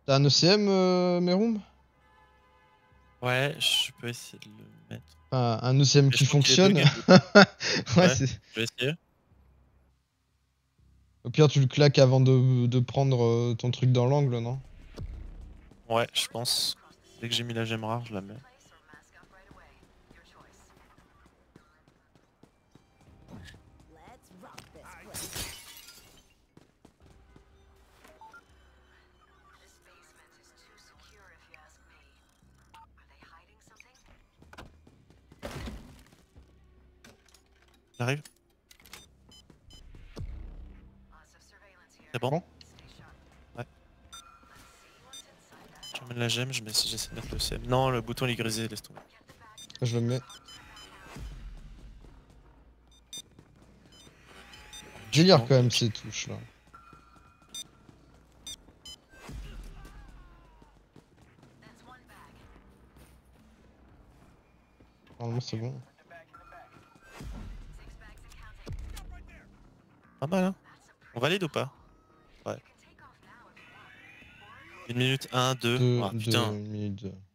T'as un ECM, Merum? Ouais, je peux essayer de le mettre. Enfin, un ECM Mais qui je crois qu'il est fonctionne. bugué le bouton. Ouais, Ouais, c'est... je vais essayer. Au pire, tu le claques avant de prendre ton truc dans l'angle, non? Ouais, je pense. Dès que j'ai mis la gemme rare, je la mets. J'arrive. C'est bon? Bon. Ouais. J'emmène la gemme, j'essaie de mettre le CM. Non, le bouton il est grisé, laisse tomber. Je le mets. Délire quand même ces touches là. Normalement c'est bon. Pas mal, hein? On valide ou pas? Ouais. 1 minute, 1, 2. 2 Ah putain. minutes.